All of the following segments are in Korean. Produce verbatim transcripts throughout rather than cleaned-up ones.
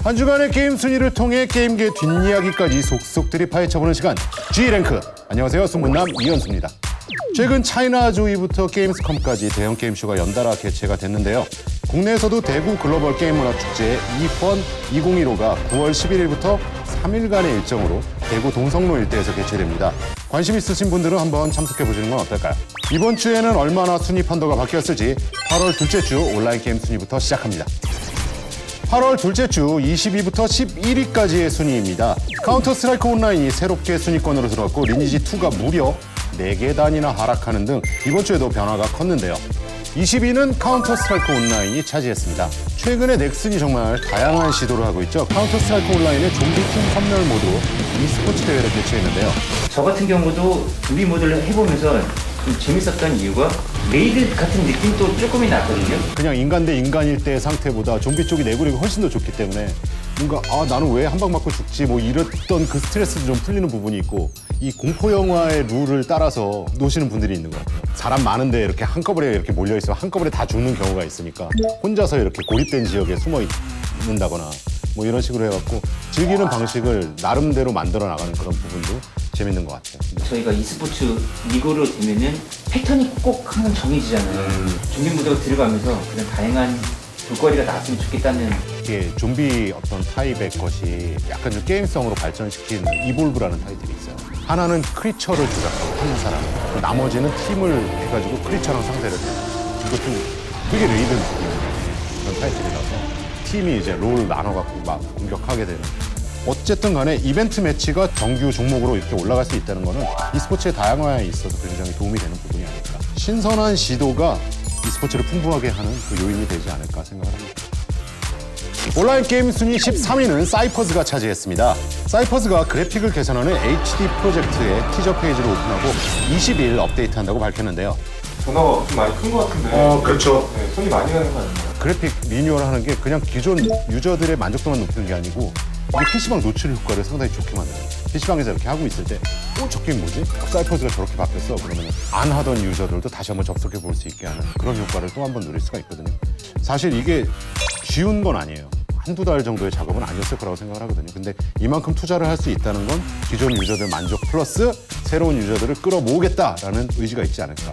한 주간의 게임 순위를 통해 게임계 뒷이야기까지 속속들이 파헤쳐보는 시간 G랭크. 안녕하세요, 소문남 이현수입니다. 최근 차이나 조이부터 게임스컴까지 대형 게임쇼가 연달아 개최가 됐는데요. 국내에서도 대구 글로벌 게임문화축제 이펀 이천십오가 구월 십일일부터 삼 일간의 일정으로 대구 동성로 일대에서 개최됩니다. 관심 있으신 분들은 한번 참석해보시는 건 어떨까요? 이번 주에는 얼마나 순위 판도가 바뀌었을지 팔월 둘째 주 온라인 게임 순위부터 시작합니다. 팔월 둘째 주 이십 위부터 십일 위까지의 순위입니다. 카운터 스트라이크 온라인이 새롭게 순위권으로 들어왔고 리니지 투가 무려 네 계단이나 하락하는 등 이번 주에도 변화가 컸는데요. 이십 위는 카운터 스트라이크 온라인이 차지했습니다. 최근에 넥슨이 정말 다양한 시도를 하고 있죠. 카운터 스트라이크 온라인의 좀비팀 선멸 모드로 e스포츠 대회를 개최했는데요. 저 같은 경우도 좀비 모드를 해보면서 좀 재밌었던 이유가 레이드 같은 느낌도 조금이 났거든요. 그냥 인간 대 인간일 때의 상태보다 좀비 쪽이 내구력이 훨씬 더 좋기 때문에 뭔가 아 나는 왜 한 방 맞고 죽지 뭐 이랬던 그 스트레스도 좀 풀리는 부분이 있고 이 공포 영화의 룰을 따라서 노시는 분들이 있는 것 같아요. 사람 많은데 이렇게 한꺼번에 이렇게 몰려 있으면 한꺼번에 다 죽는 경우가 있으니까 혼자서 이렇게 고립된 지역에 숨어 있는다거나 뭐 이런 식으로 해갖고 즐기는 방식을 나름대로 만들어 나가는 그런 부분도 재밌는 것 같아요. 저희가 e스포츠 리그로 되면은 패턴이 꼭 항상 정해지잖아요. 음. 좀비 모드가 들어가면서 그런 다양한 볼거리가 나왔으면 좋겠다는. 이게 좀비 어떤 타입의 것이 약간 좀 게임성으로 발전시킨 이볼브라는 타이틀이 있어요. 하나는 크리처를 조작하고 한 사람, 나머지는 팀을 해가지고 크리처랑 상대를 해요. 이것도 되게 레이드 느낌의 그런 타이틀이라서 팀이 이제 롤 나눠갖고 막 공격하게 되는. 어쨌든 간에 이벤트 매치가 정규 종목으로 이렇게 올라갈 수 있다는 거는 e스포츠의 다양화에 있어서 굉장히 도움이 되는 부분이 아닐까. 신선한 시도가 e스포츠를 풍부하게 하는 그 요인이 되지 않을까 생각을 합니다. 온라인 게임 순위 십삼 위는 사이퍼즈가 차지했습니다. 사이퍼즈가 그래픽을 개선하는 에이치디 프로젝트의 티저 페이지를 오픈하고 이십 일 업데이트한다고 밝혔는데요. 변화가 좀 많이 큰 것 같은데. 어, 그렇죠. 네, 손이 많이 가는 거 아닌가요? 그래픽 리뉴얼 하는 게 그냥 기존 유저들의 만족도만 높이는 게 아니고 이게 피시방 노출 효과를 상당히 좋게 만들어요. 피시방에서 이렇게 하고 있을 때 어? 저 게임 뭐지? 사이퍼즈가 저렇게 바뀌었어. 그러면 안 하던 유저들도 다시 한번 접속해 볼 수 있게 하는 그런 효과를 또 한 번 누릴 수가 있거든요. 사실 이게 쉬운 건 아니에요. 한두 달 정도의 작업은 아니었을 거라고 생각을 하거든요. 근데 이만큼 투자를 할 수 있다는 건 기존 유저들 만족 플러스 새로운 유저들을 끌어모으겠다라는 의지가 있지 않을까.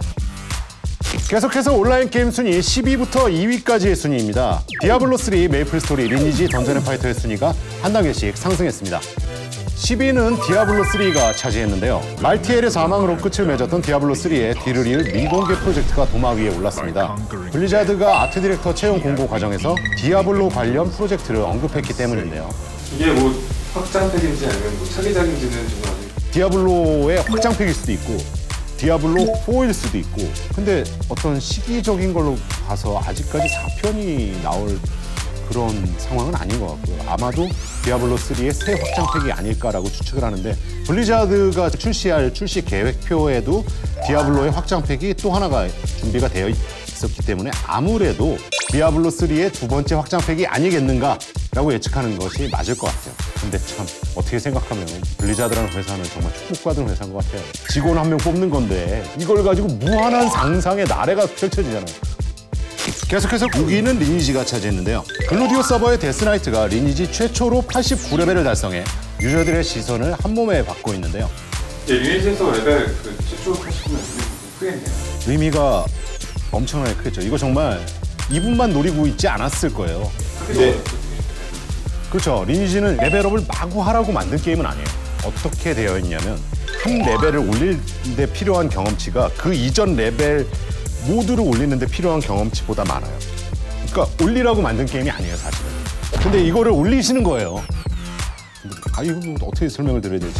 계속해서 온라인 게임 순위 십 위부터 이 위까지의 순위입니다. 디아블로 쓰리 메이플 스토리 리니지 던전 앤 파이터의 순위가 한 단계씩 상승했습니다. 십 위는 디아블로 쓰리가 차지했는데요. 말티엘의 사망으로 끝을 맺었던 디아블로 쓰리의 뒤를 이을 미공개 프로젝트가 도마 위에 올랐습니다. 블리자드가 아트 디렉터 채용 공고 과정에서 디아블로 관련 프로젝트를 언급했기 때문인데요. 이게 뭐 확장팩인지 아니면 뭐 차기작인지는 좀 아직. 디아블로의 확장팩일 수도 있고 디아블로 포일 수도 있고 근데 어떤 시기적인 걸로 봐서 아직까지 사 편이 나올 그런 상황은 아닌 것 같고요. 아마도 디아블로 쓰리의 새 확장팩이 아닐까라고 추측을 하는데 블리자드가 출시할 출시 계획표에도 디아블로의 확장팩이 또 하나가 준비가 되어 있었기 때문에 아무래도 디아블로 쓰리의 두 번째 확장팩이 아니겠는가라고 예측하는 것이 맞을 것 같아요. 근데 참 어떻게 생각하면 블리자드라는 회사는 정말 축복받은 회사인 것 같아요. 직원 한 명 뽑는 건데 이걸 가지고 무한한 상상의 나래가 펼쳐지잖아요. 계속해서 구 위는 리니지가 차지했는데요. 글루디오 서버의 데스나이트가 리니지 최초로 팔십구 레벨을 달성해 유저들의 시선을 한 몸에 받고 있는데요. 예, 리니지에서 레벨 그 최초 팔십구 레벨이 크겠네요. 의미가 엄청나게 크겠죠. 이거 정말 이분만 노리고 있지 않았을 거예요. 네. 그렇죠. 리니지는 레벨업을 마구 하라고 만든 게임은 아니에요. 어떻게 되어 있냐면 한 레벨을 올릴 데 필요한 경험치가 그 이전 레벨 모두를 올리는 데 필요한 경험치보다 많아요. 그러니까 올리라고 만든 게임이 아니에요, 사실은. 근데 이거를 올리시는 거예요. 아, 이거 어떻게 설명을 드려야 되지?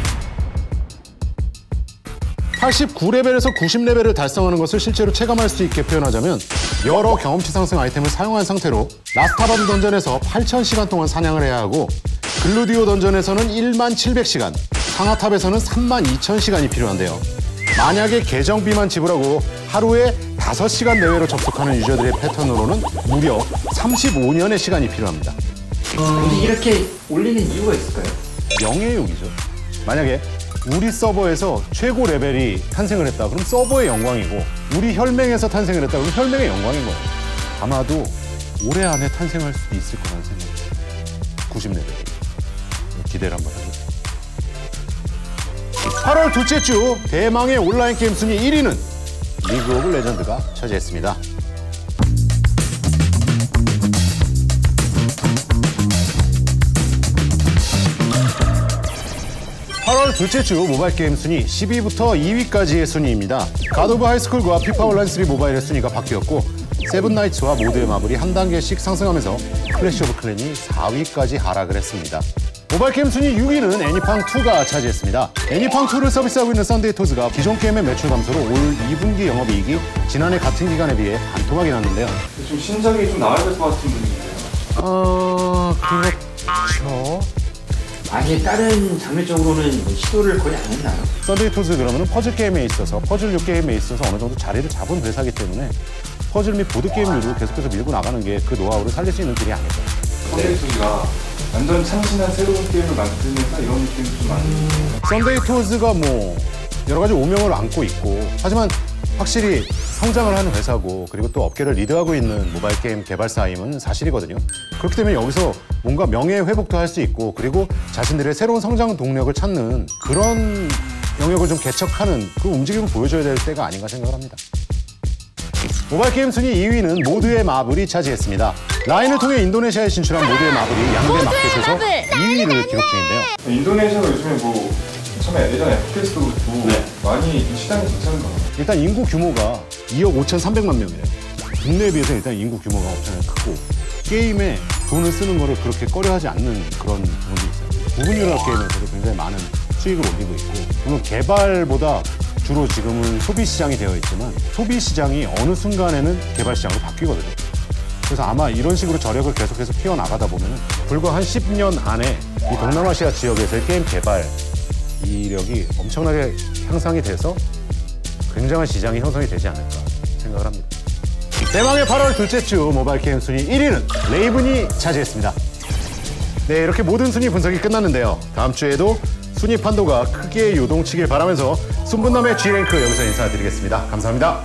팔십구 레벨에서 구십 레벨을 달성하는 것을 실제로 체감할 수 있게 표현하자면 여러 경험치 상승 아이템을 사용한 상태로 라스타바드 던전에서 팔천 시간 동안 사냥을 해야 하고 글루디오 던전에서는 일만 칠백 시간, 상하탑에서는 삼만 이천 시간이 필요한데요. 만약에 계정비만 지불하고 하루에 다섯 시간 내외로 접속하는 유저들의 패턴으로는 무려 삼십오 년의 시간이 필요합니다. 근데 이렇게 올리는 이유가 있을까요? 명예욕이죠. 만약에 우리 서버에서 최고 레벨이 탄생을 했다. 그럼 서버의 영광이고 우리 혈맹에서 탄생을 했다. 그럼 혈맹의 영광인 거예요. 아마도 올해 안에 탄생할 수도 있을 거라는 생각이에요. 구십 레벨. 기대를 한번 해보세요. 팔월 둘째 주 대망의 온라인 게임 순위 일 위는 리그 오브 레전드가 차지했습니다. 팔월 둘째 주 모바일 게임 순위 십 위부터 이 위까지의 순위입니다. 갓 오브 하이스쿨과 피파 온라인 쓰리 모바일의 순위가 바뀌었고 세븐나이츠와 모두의 마블이 한 단계씩 상승하면서 클래시 오브 클랜이 사 위까지 하락을 했습니다. 모바일 게임 순위 육 위는 애니팡투가 차지했습니다. 애니팡투를 서비스하고 있는 썬데이토즈가 기존 게임의 매출 감소로 올 이 분기 영업이익이 지난해 같은 기간에 비해 반토막이 났는데요. 좀 신작이 좀 나와야 될 것 같은 분위기인데요. 어... 그렇죠. 아예 다른 장르적으로는 뭐 시도를 거의 안 했나요? 썬데이토즈 그러면 퍼즐 게임에 있어서 퍼즐류 게임에 있어서 어느 정도 자리를 잡은 회사이기 때문에 퍼즐 및 보드 게임류로 계속해서 밀고 나가는 게 그 노하우를 살릴 수 있는 길이 아닐까. 썬데이토즈가 완전 참신한 새로운 게임을 만드면서 이런 느낌이 좀 많이. 썬데이토즈가 뭐 여러 가지 오명을 안고 있고 하지만 확실히 성장을 하는 회사고 그리고 또 업계를 리드하고 있는 모바일 게임 개발사임은 사실이거든요. 그렇기 때문에 여기서 뭔가 명예 회복도 할 수 있고 그리고 자신들의 새로운 성장 동력을 찾는 그런 영역을 좀 개척하는 그 움직임을 보여줘야 될 때가 아닌가 생각을 합니다. 모바일 게임 순위 이 위는 모두의 마블이 차지했습니다. 라인을 통해 인도네시아에 진출한 모두의 마블이 양대 마켓에서 이 위를 기록 중인데요. 인도네시아가 요즘에 뭐 처음에 예전에 에프피에스도 그렇고 네. 많이 시장이 괜찮은 것 같아요. 일단 인구 규모가 이억 오천삼백만 명이래요. 국내에 비해서 일단 인구 규모가 엄청나게 크고 게임에 돈을 쓰는 거를 그렇게 꺼려하지 않는 그런 부분도 있어요. 부분 유럽 게임에서도 굉장히 많은 수익을 올리고 있고 물론 개발보다 주로 지금은 소비 시장이 되어 있지만 소비 시장이 어느 순간에는 개발 시장으로 바뀌거든요. 그래서 아마 이런 식으로 저력을 계속해서 키워나가다 보면 불과 한 십 년 안에 이 동남아시아 지역에서의 게임 개발 이력이 엄청나게 향상이 돼서 굉장한 시장이 형성이 되지 않을까 생각을 합니다. 대망의 팔월 둘째 주 모바일 게임 순위 일 위는 레이븐이 차지했습니다. 네, 이렇게 모든 순위 분석이 끝났는데요. 다음 주에도 순위 판도가 크게 요동치길 바라면서 순분남의 G랭크 여기서 인사드리겠습니다. 감사합니다.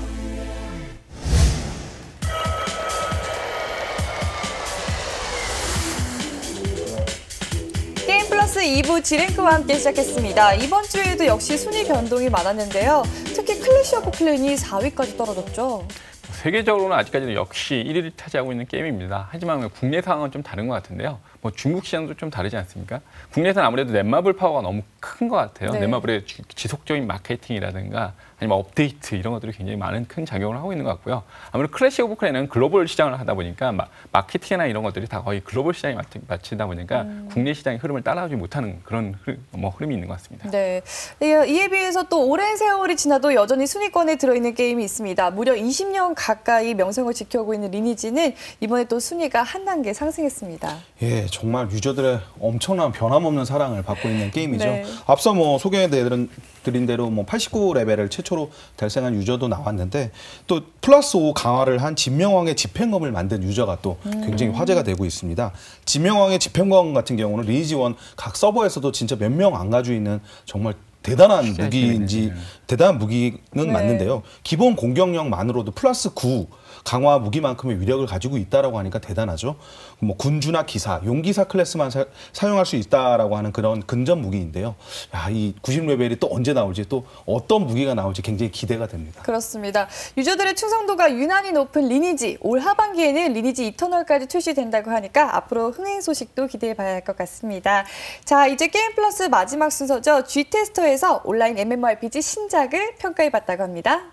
게임 플러스 이 부 G랭크와 함께 시작했습니다. 이번 주에도 역시 순위 변동이 많았는데요. 특히 클래시 오브 클랜이 사 위까지 떨어졌죠. 세계적으로는 아직까지도 역시 일 위를 차지하고 있는 게임입니다. 하지만 국내 상황은 좀 다른 것 같은데요. 뭐 중국 시장도 좀 다르지 않습니까? 국내에서는 아무래도 넷마블 파워가 너무 큰 것 같아요. 네. 넷마블의 지속적인 마케팅이라든가 아니면 업데이트 이런 것들이 굉장히 많은 큰 작용을 하고 있는 것 같고요. 아무래도 클래시 오브 클랜은 글로벌 시장을 하다 보니까 마, 마케팅이나 이런 것들이 다 거의 글로벌 시장에 맞추다 보니까 음. 국내 시장의 흐름을 따라오지 못하는 그런 흐름, 뭐 흐름이 있는 것 같습니다. 네, 이에 비해서 또 오랜 세월이 지나도 여전히 순위권에 들어있는 게임이 있습니다. 무려 이십 년 가까이 명성을 지켜오고 있는 리니지는 이번에 또 순위가 한 단계 상승했습니다. 예, 정말 유저들의 엄청난 변함없는 사랑을 받고 있는 게임이죠. 네. 앞서 뭐 소개해드린 대로 뭐 팔십구 레벨을 최초로 달성한 유저도 나왔는데 또 플러스 오 강화를 한 진명왕의 집행검을 만든 유저가 또 굉장히 음. 화제가 되고 있습니다. 진명왕의 집행검 같은 경우는 리니지 원 각 서버에서도 진짜 몇 명 안 가지고 있는 정말 대단한 무기인지 재밌네. 대단한 무기는 네. 맞는데요. 기본 공격력만으로도 플러스 구 강화 무기만큼의 위력을 가지고 있다라고 하니까 대단하죠. 뭐 군주나 기사, 용기사 클래스만 사, 사용할 수 있다라고 하는 그런 근접 무기인데요. 야, 이 구십 레벨이 또 언제 나올지 또 어떤 무기가 나올지 굉장히 기대가 됩니다. 그렇습니다. 유저들의 충성도가 유난히 높은 리니지, 올 하반기에는 리니지 이터널까지 출시된다고 하니까 앞으로 흥행 소식도 기대해봐야 할 것 같습니다. 자, 이제 게임 플러스 마지막 순서죠. G테스터에서 온라인 엠엠오알피지 신작을 평가해봤다고 합니다.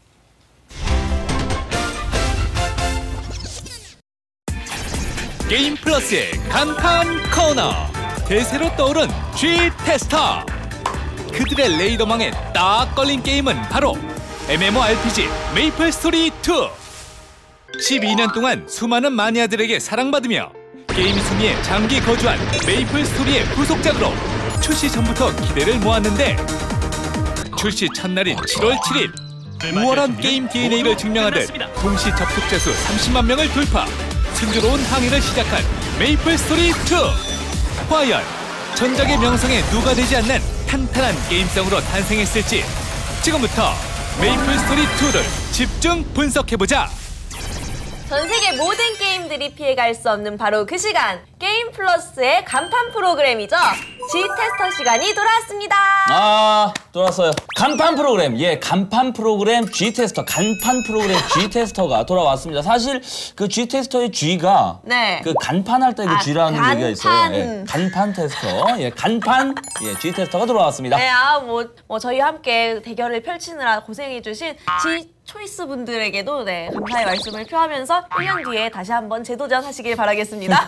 게임 플러스의 간판 코너 대세로 떠오른 G테스터. 그들의 레이더망에 딱 걸린 게임은 바로 엠엠오알피지 메이플스토리 투. 십이 년 동안 수많은 마니아들에게 사랑받으며 게임 순위에 장기 거주한 메이플스토리의 후속작으로 출시 전부터 기대를 모았는데 출시 첫날인 칠월 칠일 우월한 게임 디엔에이를 증명하듯 동시 접속자 수 삼십만 명을 돌파, 순조로운 항해를 시작한 메이플스토리 투. 과연 전작의 명성에 누가 되지 않는 탄탄한 게임성으로 탄생했을지 지금부터 메이플스토리 투를 집중 분석해보자. 전 세계 모든 게임들이 피해갈 수 없는 바로 그 시간. 게임 플러스의 간판 프로그램이죠. G테스터 시간이 돌아왔습니다. 아, 돌아왔어요. 간판 프로그램. 예, 간판 프로그램 G테스터. 간판 프로그램 G테스터가 돌아왔습니다. 사실 그 G테스터의 G가 네. 그 간판할 때 그 아, G라는 간판. 얘기가 있어요. 예, 간판 테스터. 예, 간판 예, G테스터가 돌아왔습니다. 네, 아, 뭐, 뭐 저희와 함께 대결을 펼치느라 고생해주신 G 초이스 분들에게도 네, 감사의 말씀을 표하면서 일 년 뒤에 다시 한번 재도전하시길 바라겠습니다.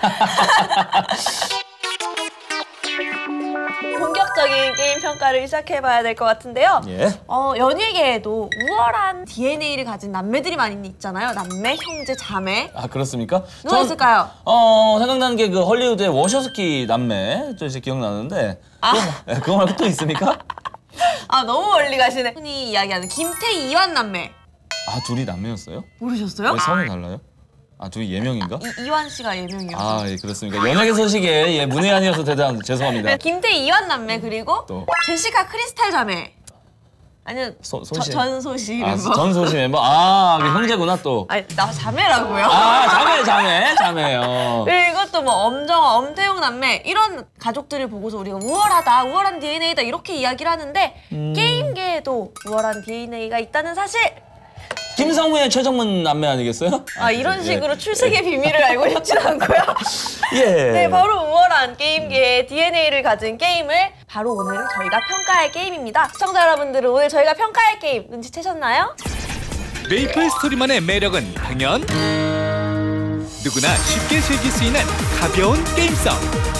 본격적인 게임 평가를 시작해봐야 될 것 같은데요. 예. 어, 연예계에도 우월한 디엔에이를 가진 남매들이 많이 있잖아요. 남매, 형제, 자매. 아, 그렇습니까? 누가 전, 있을까요? 어, 생각나는 게 그 헐리우드의 워셔스키 남매. 저 이제 기억나는데. 아. 그거, 예, 그거 말고 또 있습니까? 아, 너무 멀리 가시네. 흔히 이야기하는 김태희, 이완 남매. 아, 둘이 남매였어요? 모르셨어요? 왜 성이 달라요? 아, 둘이 예명인가? 이, 이완 씨가 예명이요. 아, 예, 그렇습니까? 연예계 소식에 예, 문외한이어서 대단 죄송합니다. 네, 김태희, 이완 남매 그리고 또. 제시카 크리스탈 자매. 아니요, 소- 저- 소시. 전소시 아, 멤버. 전소시 멤버. 아, 그 형제구나 또. 아니, 나 자매라고요. 아, 자매, 자매, 자매요. 그리고 또 뭐 엄정화, 엄태웅 남매 이런 가족들을 보고서 우리가 우월하다, 우월한 디엔에이다 이렇게 이야기를 하는데 음. 게임계에도 우월한 디엔에이가 있다는 사실. 김성우의 최정문 남매 아니겠어요? 아, 이런 예. 식으로 출생의 비밀을 알고 싶진 않고요. 예. 네, 바로 우월한 게임계의 디엔에이를 가진 게임을 바로 오늘 저희가 평가할 게임입니다. 시청자 여러분들은 오늘 저희가 평가할 게임 눈치채셨나요? 메이플 스토리만의 매력은 당연 누구나 쉽게 즐길 수 있는 가벼운 게임성.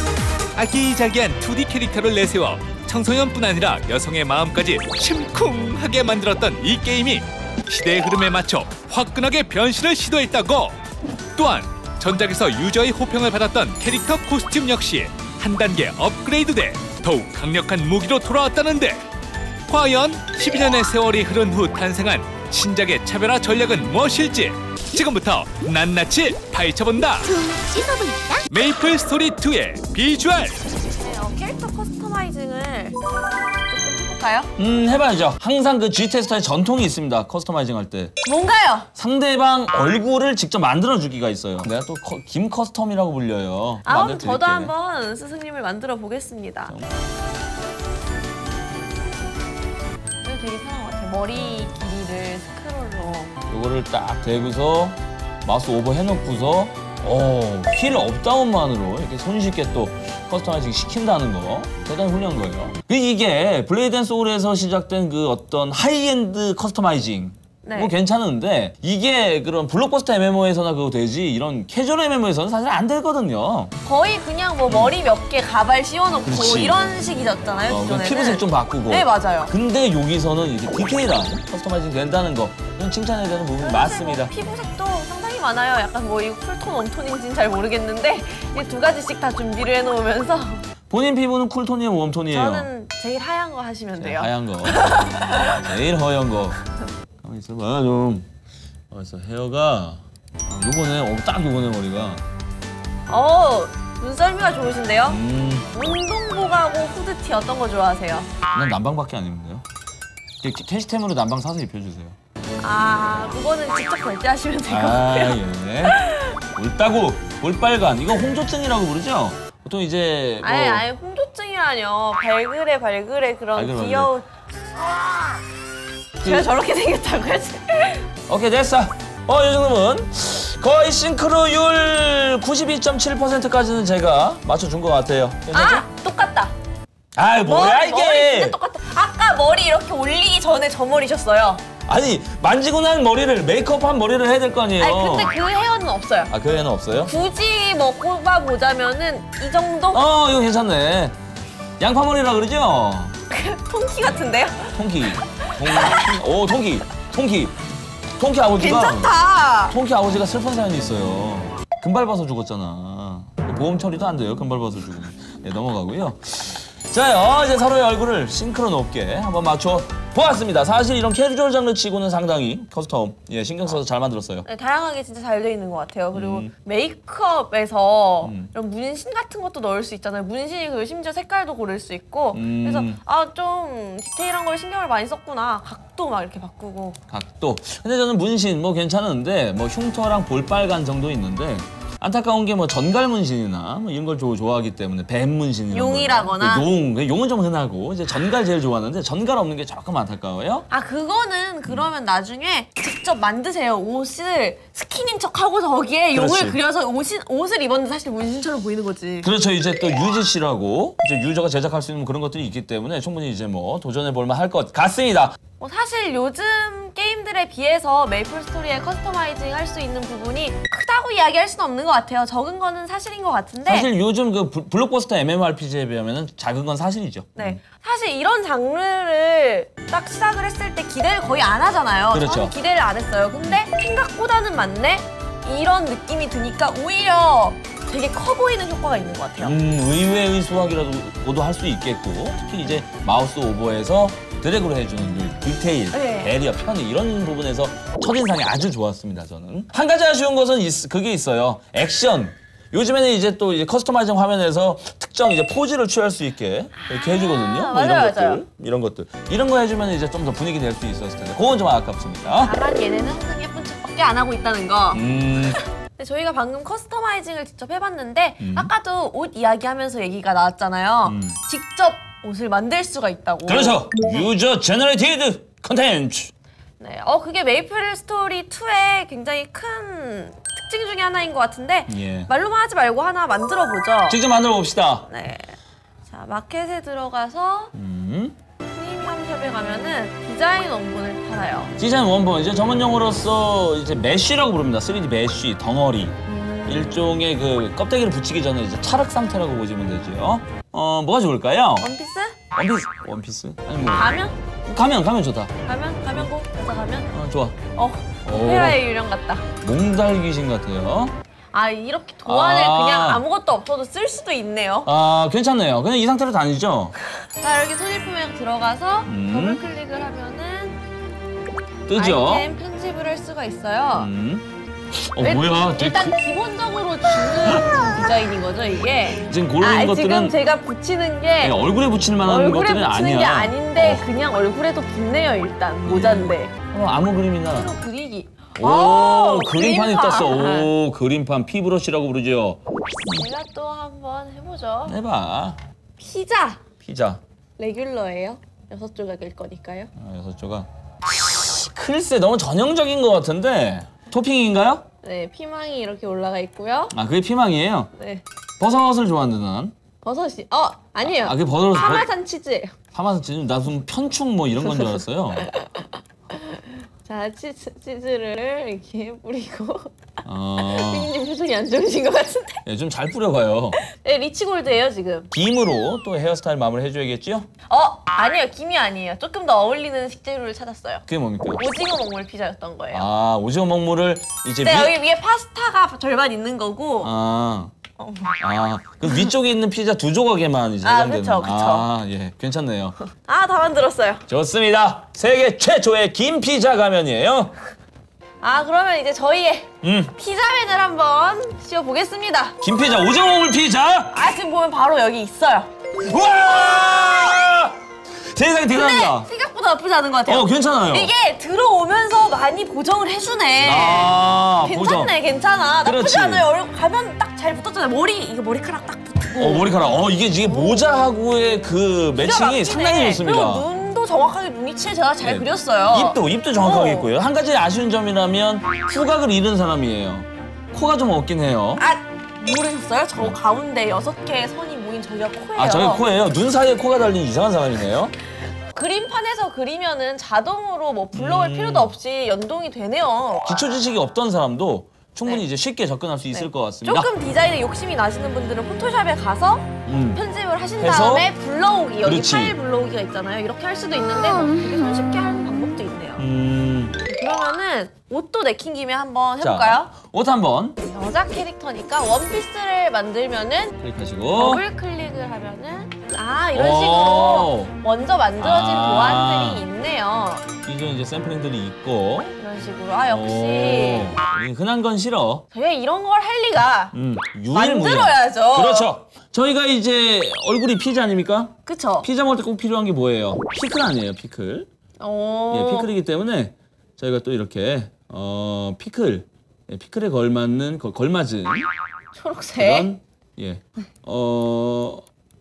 아기자기한 투디 캐릭터를 내세워 청소년뿐 아니라 여성의 마음까지 심쿵하게 만들었던 이 게임이 시대의 흐름에 맞춰 화끈하게 변신을 시도했다고. 또한 전작에서 유저의 호평을 받았던 캐릭터 코스튬 역시 한 단계 업그레이드돼 더욱 강력한 무기로 돌아왔다는데 과연 십이 년의 세월이 흐른 후 탄생한 신작의 차별화 전략은 무엇일지 지금부터 낱낱이 파헤쳐본다. 메이플 스토리 투의 비주얼. 네, 어, 캐릭터 커스터마이징을 조금 해볼까요? 음, 해봐야죠. 항상 그 G테스터의 전통이 있습니다. 커스터마이징 할 때. 뭔가요? 상대방 얼굴을 직접 만들어주기가 있어요. 내가 또 커, 김 커스텀이라고 불려요. 아, 그럼 만들어드릴게. 저도 한번 스승님을 만들어 보겠습니다. 이거 되게 편한 것 같아요. 머리 길이를 스크롤로. 요거를 딱 대고서 마우스 오버 해놓고서 어, 휠 업다운만으로 이렇게 손쉽게 또 커스터마이징 시킨다는 거 대단히 훌륭한 거예요. 이게 블레이드 앤 소울에서 시작된 그 어떤 하이엔드 커스터마이징 네. 뭐 괜찮은데 이게 그런 블록버스터 엠엠오에서나 그거 되지 이런 캐주얼 엠엠오에서는 사실 안 되거든요. 거의 그냥 뭐 머리 몇 개 가발 씌워놓고 그렇지. 이런 식이었잖아요, 어, 기존에는. 피부색 좀 바꾸고. 네, 맞아요. 근데 여기서는 이렇게 디테일한 커스터마이징 된다는 거 이건 칭찬해야 되는 부분이 맞습니다. 뭐 피부색도 상당히 많아요. 약간 뭐 이거 쿨톤, 웜톤인지는 잘 모르겠는데 이 두 가지씩 다 준비를 해놓으면서 본인 피부는 쿨톤이에요, 웜톤이에요? 저는 제일 하얀 거 하시면 돼요. 하얀 거. 제일 허연 거. 가만히 있어봐 좀. 가만히 있어. 헤어가 아, 요거네. 어, 딱 요거네 머리가. 어, 눈썰미가 좋으신데요? 음, 운동복하고 후드티 어떤 거 좋아하세요? 난 난방밖에 안 입는데요. 캐- 캐시템으로 난방 사서 입혀주세요. 아, 그거는 직접 결제하시면 될 것 아 같아요. 예. 올따구, 올빨간. 이거 홍조증이라고 부르죠? 보통 이제 뭐 아예 아예 홍조증이라뇨. 발그레 발그레 그런 발그레, 발그레. 귀여운. 제가 저렇게 생겼다고요? 오케이 됐어. 어, 이 정도면 거의 싱크로율 구십이 점 칠 퍼센트까지는 제가 맞춰준 것 같아요. 괜찮죠? 아, 똑같다. 아, 뭐야 머리, 이게? 머리 진짜 똑같다. 아까 머리 이렇게 올리기 전에 저 머리셨어요. 아니 만지고 난 머리를 메이크업한 머리를 해야 될 거 아니에요? 아니 근데 그 헤어는 없어요. 아, 그 애는 없어요? 굳이 뭐 꼽아보자면은 이 정도? 어, 이거 괜찮네. 양파머리라 그러죠? 통키 같은데요? 통키. 통, 오, 통키. 통키. 통키 아버지가. 괜찮다. 통키 아버지가 슬픈 사연이 있어요. 금발 봐서 죽었잖아. 보험 처리도 안 돼요. 금발 봐서 죽으면. 네, 넘어가고요. 자, 어, 이제 서로의 얼굴을 싱크로 높게 한번 맞춰 보았습니다. 사실 이런 캐주얼 장르 치고는 상당히 커스텀 예, 신경 써서 잘 만들었어요. 네, 다양하게 진짜 잘 돼 있는 것 같아요. 그리고 음. 메이크업에서 음. 이런 문신 같은 것도 넣을 수 있잖아요. 문신이 그 심지어 색깔도 고를 수 있고 음. 그래서 아 좀 디테일한 걸 신경을 많이 썼구나. 각도 막 이렇게 바꾸고. 각도. 근데 저는 문신 뭐 괜찮은데 뭐 흉터랑 볼빨간 정도 있는데 안타까운 게 뭐 전갈 문신이나 뭐 이런 걸 조, 좋아하기 때문에 뱀 문신이나 용이라거나. 용, 용은 좀 흔하고 이제 전갈 제일 좋아하는데 전갈 없는 게 조금 안타까워요. 아 그거는 그러면 나중에 직접 만드세요. 옷을 스킨인 척하고 저기에 그렇지. 용을 그려서 옷이, 옷을 입었는데 사실 문신처럼 보이는 거지. 그렇죠. 이제 또 유지 씨라고 이제 유저가 제작할 수 있는 그런 것들이 있기 때문에 충분히 이제 뭐 도전해 볼 만 할 것 같습니다. 어, 사실 요즘 게임들에 비해서 메이플 스토리에 커스터마이징 할 수 있는 부분이 크다고 이야기할 수는 없는 것 같아요. 적은 거는 사실인 것 같은데 사실 요즘 그 블- 블록버스터 엠엠오알피지에 비하면 작은 건 사실이죠. 네, 사실 이런 장르를 딱 시작을 했을 때 기대를 거의 안 하잖아요. 그렇죠. 저는 기대를 안 했어요. 근데 생각보다는 맞네? 이런 느낌이 드니까 오히려 되게 커 보이는 효과가 있는 것 같아요. 음, 의외의 수학이라고도 할 수 있겠고 특히 이제 마우스 오버에서 드래그로 해주는 그 디테일, 네. 배리어, 편의 이런 부분에서 첫인상이 아주 좋았습니다, 저는. 한 가지 아쉬운 것은 있, 그게 있어요. 액션. 요즘에는 이제 또 이제 커스터마이징 화면에서 특정 이제 포즈를 취할 수 있게 이렇게 해주거든요. 아, 뭐 이런 맞아요, 것들, 맞아요. 이런 것들. 이런 거 해주면 이제 좀 더 분위기 낼 수 있었을 텐데 그건 좀 아깝습니다. 다만 얘네는 항상 예쁜 척밖에 안 하고 있다는 거. 음, 근데 저희가 방금 커스터마이징을 직접 해봤는데 음. 아까도 옷 이야기하면서 얘기가 나왔잖아요. 음. 직접 옷을 만들 수가 있다고. 그렇죠. 유저 제너레이티드 컨텐츠. 네, 어 그게 메이플 스토리 투의 굉장히 큰 특징 중에 하나인 것 같은데 예. 말로만 하지 말고 하나 만들어 보죠. 직접 만들어 봅시다. 네, 자 마켓에 들어가서 음. 프리미엄 샵에 가면은 디자인 원본을 팔아요. 디자인 원본 이제 전문 용어로서 이제 메쉬라고 부릅니다. 쓰리디 메쉬 덩어리. 음. 일종의 그 껍데기를 붙이기 전에 이제 찰흙 상태라고 보시면 되죠. 어 뭐가 좋을까요? 원피스? 원피스 원피스 아니 뭐 가면? 가면 가면 좋다. 가면? 가면고? 여자 가면? 어 좋아. 어, 오페라의 유령 같다. 몽달 귀신 같아요. 아 이렇게 도안을 아. 그냥 아무것도 없어도 쓸 수도 있네요. 아 괜찮네요. 그냥 이 상태로 다니죠. 자 여기 소지품에 들어가서 음. 더블 클릭을 하면은 뜨죠. 아이템 편집을 할 수가 있어요. 음. 어 일- 뭐야? 되게 일단 크- 기본적으로 주는 디자인인 거죠 이게. 지금 고른 아 것들은 지금 제가 붙이는 게 네, 얼굴에 붙일 만한 얼굴에 것들은 붙이는 아니야. 게 아닌데 어. 그냥 얼굴에도 붙네요 일단 모자인데. 어, 아무 그림이나. 새로 그리기. 오, 그림판 그림판. 떴어. 오, 그림판 피브러쉬라고 부르죠. 제가 또 한번 해보죠. 해봐. 피자 피자. 레귤러예요. 여섯 조각일 거니까요. 아, 여섯 조각. 글쎄, 너무 전형적인 것 같은데. 토핑인가요? 네, 피망이 이렇게 올라가 있고요. 아, 그게 피망이에요? 네, 버섯을 좋아하는 난. 버섯이. 어, 아니에요. 아, 그게 버섯. 파마산 치즈예요. 파마산 치즈. 나 무슨 편충 뭐 이런 건 줄 알았어요. 자, 치즈, 치즈를 이렇게 뿌리고. 어, 피디님 표정이 안 좋으신 것 같은데. 예, 좀 잘 뿌려봐요. 네, 리치골드예요 지금. 김으로 또 헤어스타일 마무리 해줘야겠지요? 어, 아니에요. 김이 아니에요. 조금 더 어울리는 식재료를 찾았어요. 그게 뭡니까? 오징어 먹물 피자였던 거예요. 아, 오징어 먹물을 이제 네, 위... 여기 위에 파스타가 절반 있는 거고. 아, 어. 아, 그 위쪽에 있는 피자 두 조각에만 이제 아, 해당되는. 그쵸, 그쵸. 아, 예, 괜찮네요. 아, 다 만들었어요. 좋습니다. 세계 최초의 김 피자 가면이에요. 아, 그러면 이제 저희의 음, 피자맨을 한번 씌워보겠습니다. 김 피자, 오징어 먹물 피자. 아, 지금 보면 바로 여기 있어요. 와! 세상에 근데 대단합니다. 생각보다 나쁘지 않은 것 같아요. 어, 괜찮아요. 이게 들어오면서 많이 보정을 해주네. 아, 괜찮네, 보정. 괜찮아. 나쁘지 그렇지. 않아요. 얼굴 가면 딱 잘 붙었잖아요. 머리, 이거 머리카락 딱 붙고. 어, 머리카락. 어, 이게 이게 모자하고의 그 기가 매칭이 막히네. 상당히 좋습니다. 그리고 눈도 정확하게 눈이치에 제가 잘 네. 그렸어요. 입도 입도 정확하게 어. 있고요. 한 가지 아쉬운 점이라면 후각을 잃은 사람이에요. 코가 좀 없긴 해요. 아, 모르셨어요? 저 가운데 여섯 개의 선이 모인 저기가 코예요. 아, 저게 코예요. 눈 사이에 코가 달린 이상한 사람이네요. 그림판에서 그리면은 자동으로 뭐 불러올 음. 필요도 없이 연동이 되네요. 기초 지식이 없던 사람도 충분히 네. 이제 쉽게 접근할 수 있을 네. 것 같습니다. 조금 디자인에 욕심이 나시는 분들은 포토샵에 가서 음. 편집을 하신 해서? 다음에 불러오기, 여기 그렇지. 파일 불러오기가 있잖아요. 이렇게 할 수도 있는데 뭐 되게 손쉽게 하는 방법도 있네요. 음. 이렇게 그러면은 옷도 내킨 김에 한번 해볼까요? 자, 옷 한번 여자 캐릭터니까 원피스를 만들면은 클릭하시고 더블 클릭을 하면은 아 이런 오. 식으로 먼저 만들어진 아. 도안들이 있네요. 기존 이제 샘플링들이 있고. 이런 식으로 아 역시 오, 흔한 건 싫어. 저희가 이런 걸 할 리가 음, 만들어야죠. 그렇죠. 저희가 이제 얼굴이 피자 아닙니까? 그쵸? 피자 먹을 때 꼭 필요한 게 뭐예요? 피클 아니에요, 피클. 오. 예, 피클이기 때문에 저희가 또 이렇게 어 피클, 예, 피클에 걸맞는 거, 걸맞은 초록색. 그런 예, 어.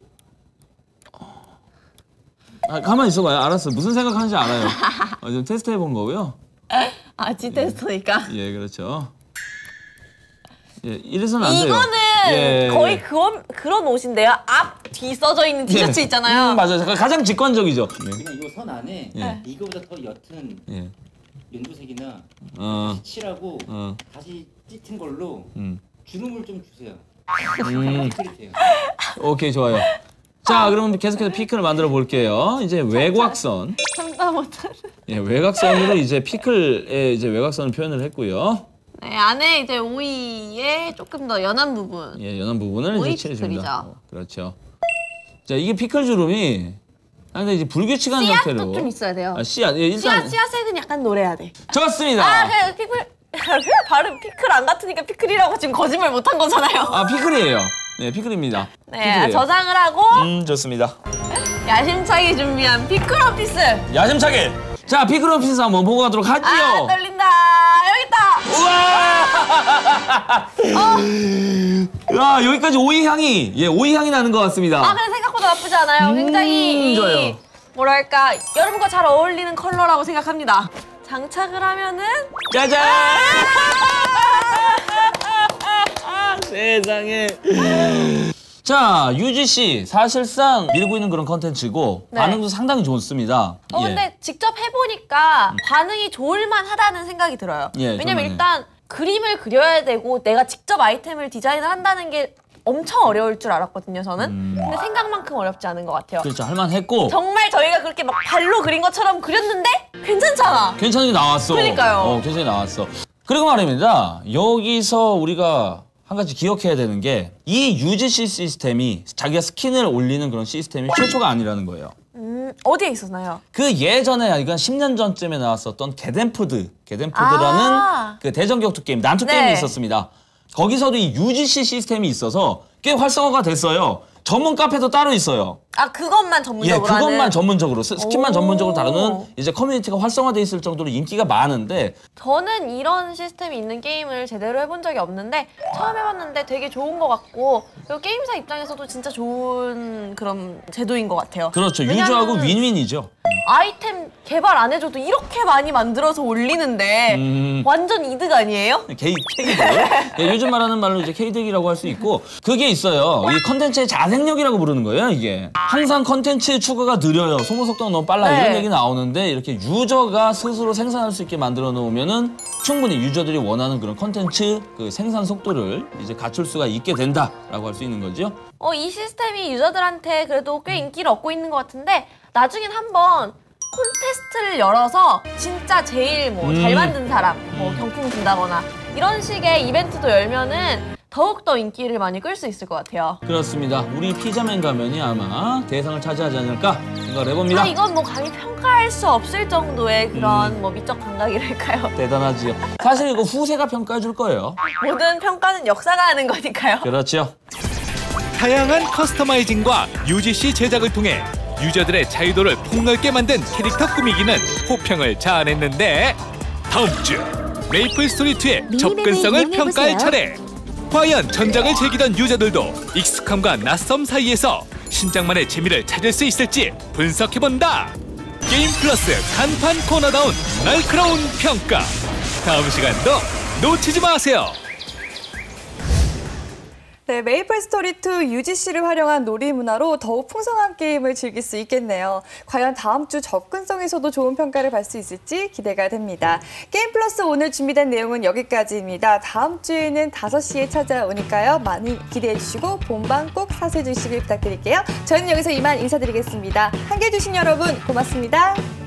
아, 가만히 있어봐요. 알았어. 무슨 생각하는지 알아요. 어, 좀 테스트 해본 거고요. 아, 지테스트니까. 예, 그렇죠. 예, 이래서는 안 돼요. 이거는 예. 거의 그런, 그런 옷인데요. 앞, 뒤 써져 있는 티셔츠 예. 있잖아요. 음, 맞아요. 가장 직관적이죠. 네. 그냥 이거 선 안에 예. 이거보다 더 옅은 예. 연두색이나 어. 칠하고 어. 다시 짙은 걸로 음. 주름을 좀 주세요. 음. 그렇대요. 오케이, 좋아요. 자, 그럼 계속해서 피클을 만들어 볼게요. 이제 외곽선. 참다 못하는. 예, 외곽선으로 이제 피클의 이제 외곽선을 표현을 했고요. 네, 안에 이제 오이에 조금 더 연한 부분. 예, 연한 부분을 오이 이제 칠해줍니다. 피클이죠. 어, 그렇죠. 자, 이게 피클 주름이 아, 근데 이제 불규칙한 씨앗도 형태로. 좀 있어야 돼요. 아, 씨앗. 예, 일단 씨앗, 씨앗색은 약간 노래야 돼. 좋습니다. 아, 그냥 피클. 그냥 발음 피클 안 같으니까 피클이라고 지금 거짓말 못한 거잖아요. 아, 피클이에요. 네, 피클입니다. 네, 피클이에요. 저장을 하고 음, 좋습니다. 야심차게 준비한 피클 원피스. 야심차게. 자, 피클 원피스 한번 보고 가도록 하지요. 아, 떨린다. 여기 있다. 우와! 야, 여기까지 오이 향이, 예, 오이 향이 나는 것 같습니다. 아, 근데 생각보다 나쁘지 않아요. 음, 굉장히 이, 좋아요. 뭐랄까 여러분과 잘 어울리는 컬러라고 생각합니다. 장착을 하면은 짜잔! 세상에. 자, 유지씨 사실상 밀고 있는 그런 컨텐츠고 네. 반응도 상당히 좋습니다. 어 예. 근데 직접 해보니까 반응이 좋을만 하다는 생각이 들어요. 예, 왜냐면 정말요. 일단 그림을 그려야 되고 내가 직접 아이템을 디자인을 한다는 게 엄청 어려울 줄 알았거든요, 저는. 음. 근데 생각만큼 어렵지 않은 것 같아요. 그렇죠, 할만했고 정말 저희가 그렇게 막 발로 그린 것처럼 그렸는데 괜찮잖아. 괜찮게 나왔어. 그러니까요. 어, 괜찮게 나왔어. 그리고 말입니다. 여기서 우리가 한 가지 기억해야 되는 게 이 유지씨 시스템이 자기가 스킨을 올리는 그런 시스템이 최초가 아니라는 거예요. 음, 어디에 있었나요? 그 예전에 이건 십 년 전쯤에 나왔었던 게덴푸드, 게덴푸드라는 아. 그 대전격투 게임, 난투 네. 게임이 있었습니다. 거기서도 이 유지씨 시스템이 있어서 꽤 활성화가 됐어요. 전문 카페도 따로 있어요. 아, 그것만 예, 전문적으로 그것만 하는. 전문적으로, 스- 스킨만 오. 전문적으로 다루는 이제 커뮤니티가 활성화돼 있을 정도로 인기가 많은데 저는 이런 시스템이 있는 게임을 제대로 해본 적이 없는데 처음 해봤는데 되게 좋은 것 같고 그리고 게임사 입장에서도 진짜 좋은 그런 제도인 것 같아요. 그렇죠. 왜냐면 유저하고 윈윈이죠. 아이템 개발 안 해줘도 이렇게 많이 만들어서 올리는데 음. 완전 이득 아니에요? K, K덱. 예, 요즘 말하는 말로 이제 K덱이라고 할 수 있고 그게 있어요. 이 컨텐츠의 자생력이라고 부르는 거예요, 이게. 항상 컨텐츠 추가가 느려요. 소모 속도가 너무 빨라 네. 이런 얘기 나오는데 이렇게 유저가 스스로 생산할 수 있게 만들어 놓으면은 충분히 유저들이 원하는 그런 컨텐츠 그 생산 속도를 이제 갖출 수가 있게 된다라고 할 수 있는 거죠. 어, 이 시스템이 유저들한테 그래도 꽤 인기를 얻고 있는 것 같은데 나중엔 한번 콘테스트를 열어서 진짜 제일 뭐 잘 음. 만든 사람 뭐 경품 준다거나 이런 식의 이벤트도 열면은 더욱더 인기를 많이 끌 수 있을 것 같아요. 그렇습니다. 우리 피자맨 가면이 아마 대상을 차지하지 않을까 생각을 해봅니다. 아, 이건 뭐 감히 평가할 수 없을 정도의 그런 음. 뭐 미적 감각이랄까요. 대단하지요. 사실 이거 후세가 평가해 줄 거예요. 모든 평가는 역사가 하는 거니까요. 그렇죠. 다양한 커스터마이징과 유지씨 제작을 통해 유저들의 자유도를 폭넓게 만든 캐릭터 꾸미기는 호평을 자아냈는데 다음 주 메이플 스토리이의 접근성을 평가할 차례. 과연 전작을 즐기던 유저들도 익숙함과 낯섦 사이에서 신작만의 재미를 찾을 수 있을지 분석해본다. 게임 플러스 간판 코너다운 날카로운 평가. 다음 시간도 놓치지 마세요. 네, 메이플 스토리 투 유지씨를 활용한 놀이 문화로 더욱 풍성한 게임을 즐길 수 있겠네요. 과연 다음 주 접근성에서도 좋은 평가를 받을 수 있을지 기대가 됩니다. 게임 플러스 오늘 준비된 내용은 여기까지입니다. 다음 주에는 다섯 시에 찾아오니까요. 많이 기대해 주시고 본방 꼭 사수해 주시길 부탁드릴게요. 저희는 여기서 이만 인사드리겠습니다. 함께해 주신 여러분 고맙습니다.